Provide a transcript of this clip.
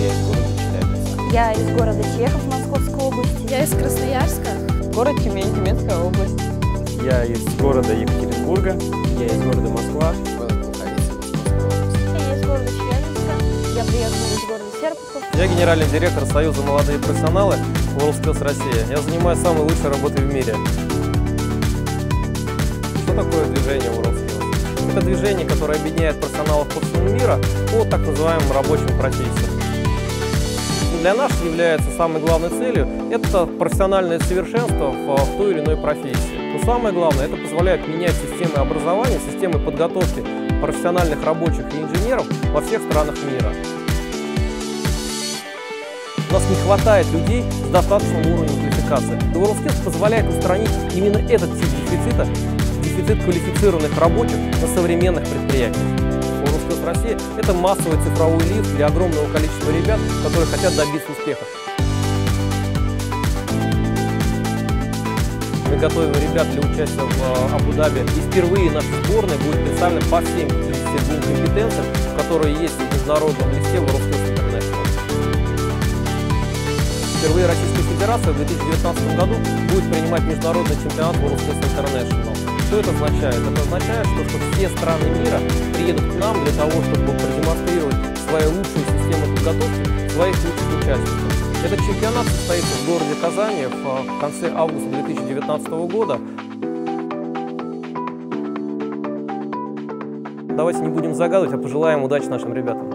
Я из города Челябинска. Я из города Чехов Московской области. Я из Красноярска. Город Тюмень, Тюменская область. Я из города Екатеринбурга. Я из города Москва. Я из города Челябинска. Я приехала из города Серпухов. Я генеральный директор Союза «Молодые профессионалы» WorldSkills Россия. Я занимаюсь самой лучшей работой в мире. Что такое движение WorldSkills? Это движение, которое объединяет профессионалов по всему миру по так называемым рабочим профессиям. Для нас является самой главной целью – это профессиональное совершенство в той или иной профессии. Но самое главное – это позволяет менять системы образования, системы подготовки профессиональных рабочих и инженеров во всех странах мира. У нас не хватает людей с достаточным уровнем квалификации. WorldSkills позволяет устранить именно этот тип дефицита, дефицит квалифицированных рабочих на современных предприятиях. WorldSkills Россия – это массовый цифровой лифт для огромного количества ребят, которые хотят добиться успеха. Мы готовим ребят для участия в Абу-Даби, и впервые наша сборная будет представлена по всем 52 компетенциям, которые есть в международном листе WorldSkills International. Впервые Российская Федерация в 2019 году будет принимать международный чемпионат WorldSkills International. Что это означает? Это означает, что все страны мира приедут к нам для того, чтобы продемонстрировать свои лучшие системы подготовки своих лучших участников. Этот чемпионат состоится в городе Казани в конце августа 2019 года. Давайте не будем загадывать, а пожелаем удачи нашим ребятам.